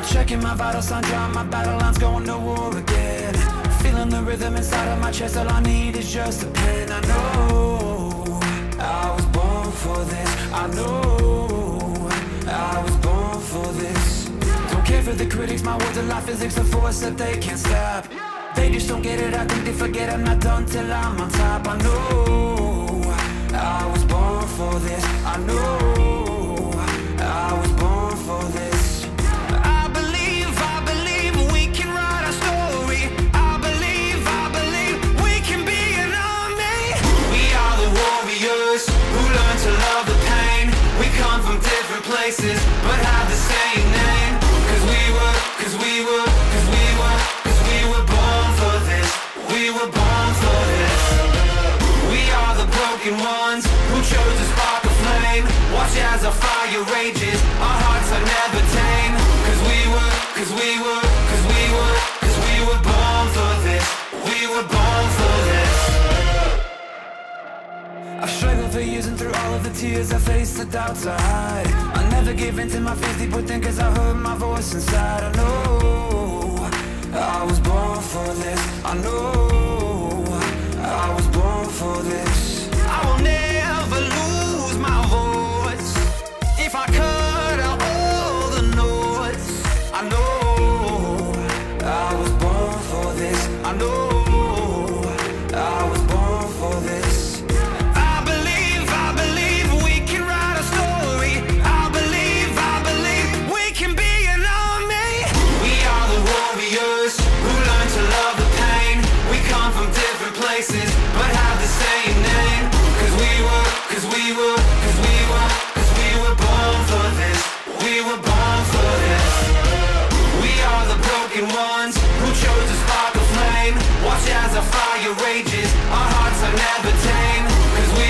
Checking my vital signs, drawing my battle lines, going to war again. Feeling the rhythm inside of my chest, all I need is just a pen. I know I was born for this. I know I was born for this. Don't care for the critics, my words are like physics, a force that they can't stop. They just don't get it, I think they forget I'm not done till I'm on top. I know I was born for this. I know I was born for this. I believe we can write our story. I believe we can be an army. We are the warriors who learn to love the pain. We come from different places, but have the same name. Cause we were born for this. We were born for this. We are the broken ones who chose to spark a flame. Watch as our fire rages, our hearts are never tame. Cause we were born for this. We were born for this. I've struggled for years, and through all of the tears I faced, the doubts I hide. I never gave in to my fears deep within, cause I heard my voice inside. I know I was born for this. I know I was born for this. I will never lose my voice if I cut out all the noise. I know I was born for this. I know I was born for this. I believe we can write a story. I believe we can be an army. We are the warriors who learn to love the pain. We come from different places, but have the same name. Cause we were born for this. We were born for this. We are the broken ones who chose to spark a flame. Watch as our fire rages, our hearts are never tame. Cause we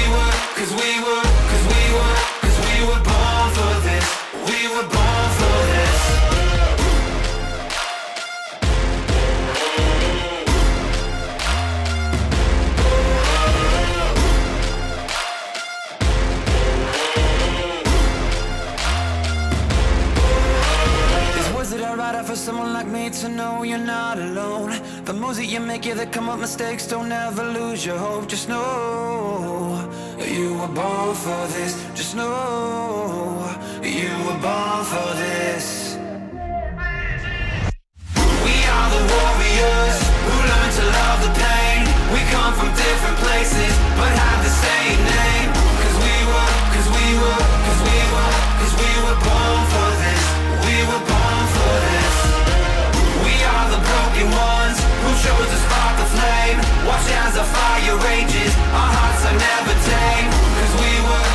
were born for this. We were born for this. For someone like me to know you're not alone. The moves that you make, yeah, that come up mistakes. Don't ever lose your hope. Just know you were born for this. Just know you were born for this. We are the warriors who learn to love the pain. We come from different places, but have the same name. Cause we were born for this. We were born for this. We are the broken ones who chose to spark the flame. Watch as our fire rages, our hearts are never tame. Cause we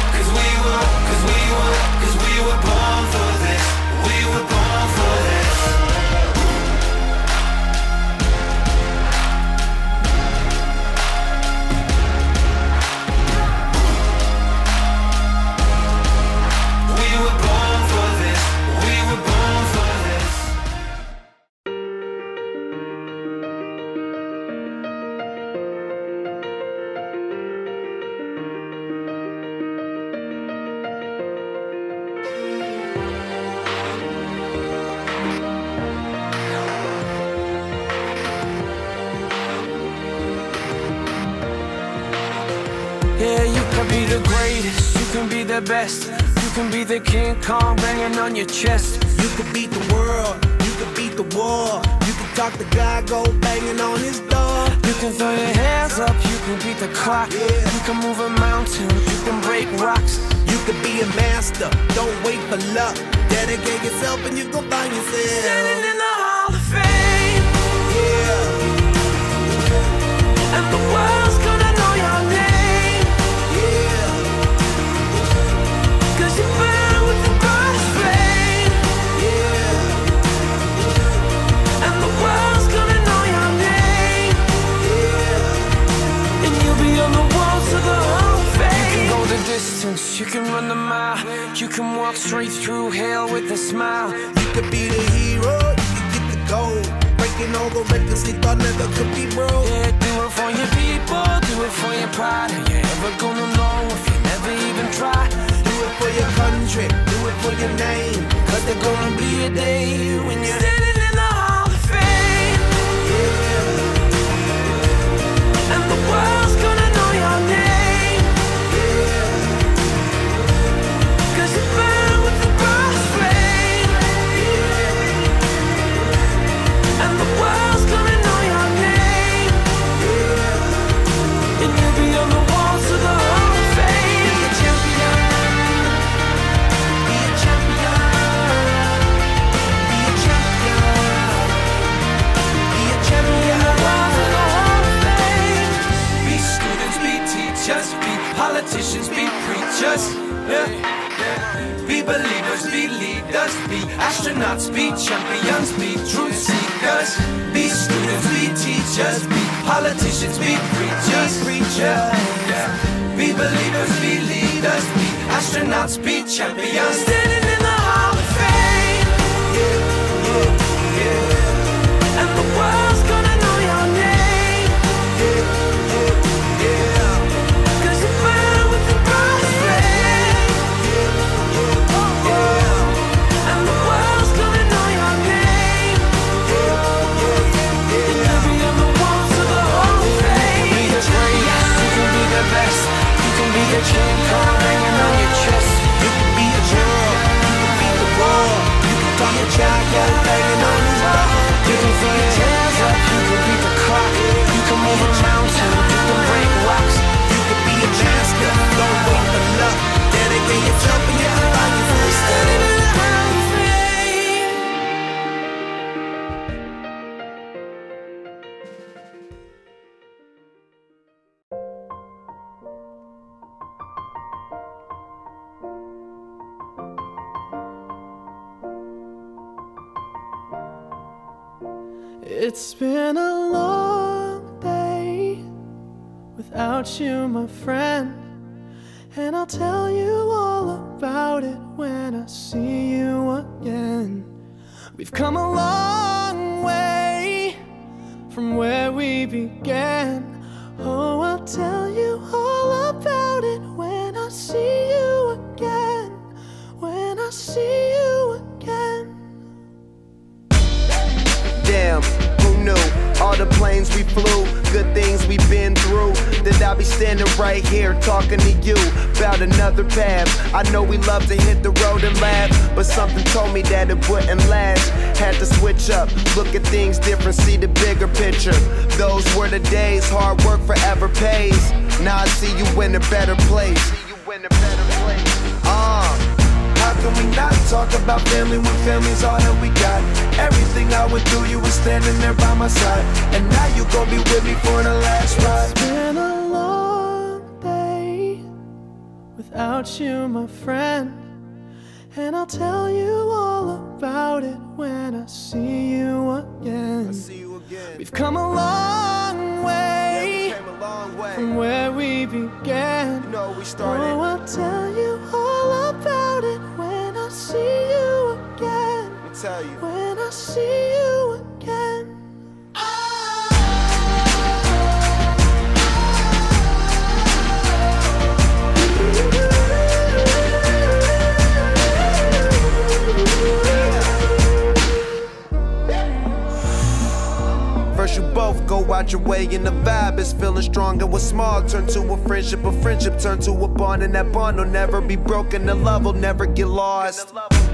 were born for this. We were born for this. We were born for this. We were born for this. Yeah, you can be the greatest, you can be the best. You can be the King Kong banging on your chest. You could beat the world, you could beat the war. You can talk to God, go banging on his door. You can throw your hands up, you can beat the clock. Yeah. You can move a mountain, you can break rocks. You could be a master, don't wait for luck. Dedicate yourself and you gon' find yourself Standing in the Hall of Fame. Yeah. And the world's gonna know your name. Yeah. Cause you burn with the brightest flame. Yeah. And the world's gonna know your name. Yeah. And you'll be on the walls of the Hall of Fame. You can go the distance, you can run the mile. You can walk straight through hell with a smile. You could be the hero, you could get the gold. Breaking all the records they thought never could be broke. Yeah, do it for your people, do it for your pride. Are you ever gonna know if you never even try? Do it for your country, do it for your name. 'cause there's gonna be a day when you're standing in the Hall of Fame. Yeah. And the world's gonna know your name. Yeah. 'Cause you burn with the brightest flame. Yeah. And the world's gonna know your name. Yeah. And you'll be on the walls of the Hall of Fame. Be a champion. Be a champion. Be a champion. Be a champion. On the walls of the Hall of Fame. Be students, be teachers, be politicians, be preachers. Yeah. Be believers, be leaders, be astronauts, be champions, be truth seekers. Be students, be teachers, be politicians, be preachers. Yeah. Be believers, be leaders, be astronauts, be champions. Standing in the Hall of Fame. Yeah, yeah, yeah. And the world's gonna know your name. Yeah, yeah, yeah. 'Cause you burn with the brightest flame. Yeah, yeah, yeah. And the world's gonna know your name. Yeah, yeah, yeah. And you'll be on the walls of the Hall of Fame. You can be the greatest, you can be the best. You can be the chain card hanging on your chest. You can be the girl, you can be the wall. You can be a jacket hanging on your wall. You can throw your hands up, you can beat the clock. You can move a mountain, you can break rocks. You could be a master, don't wait for luck. Dedicate yourself and your life for Standing in the Hall of Fame. It's been a long day without you, my friend, and I'll tell you all about it when I see you again. We've come a long way from where we began. Oh, I'll tell you all about it when I see you again. When I see you again. Damn, who knew? All the planes we flew, good things we've been through. That I'll be standing right here talking to you about another path. I know we love to hit the road and laugh, but something told me that it wouldn't last. Had to switch up, look at things different, see the bigger picture. Those were the days, hard work forever pays. Now I see you in a better place. How can we not talk about family when family's all that we got? Everything I went through, you were standing there by my side. And now you gon' be with me for the last ride. It's been a long day without you, my friend, and I'll tell you all about it when I see you again. We've come a long way, from where we began. You know we started. Oh, I'll tell you all about it when I see you again. Let me tell you. When I see you again. First you both go out your way and the vibe is feeling strong. And what's small turn to a friendship turn to a bond. And that bond will never be broken, the love will never get lost.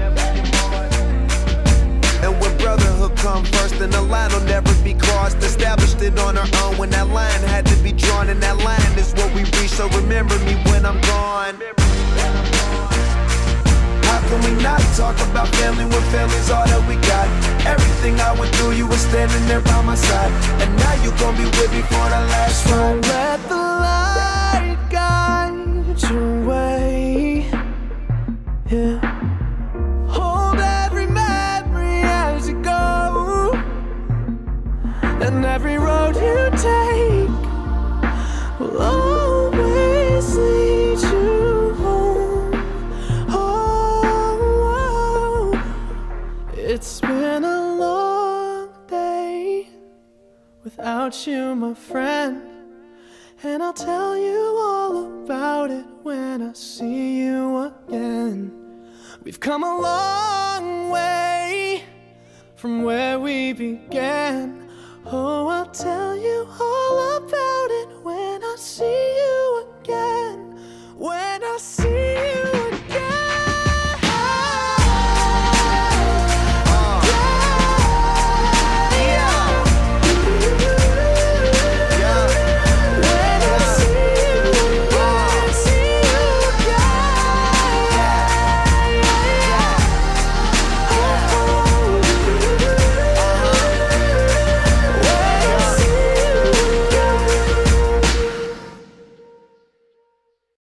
And when brotherhood come first, then the line will never be crossed. Established it on our own when that line had to be drawn. And that line is what we reach, so remember me when I'm gone. How can we not talk about family when family's all that we got? Everything I went through, you were standing there by my side. And now you gon' be with me for the last ride. Let the light guide your way. Yeah. Hold every memory as you go, and every road you take will always lead you home. Oh, it's been a long day without you, my friend, and I'll tell you all about it when I see you again. We've come a long long way from where we began. Oh, I'll tell you all about it when I see you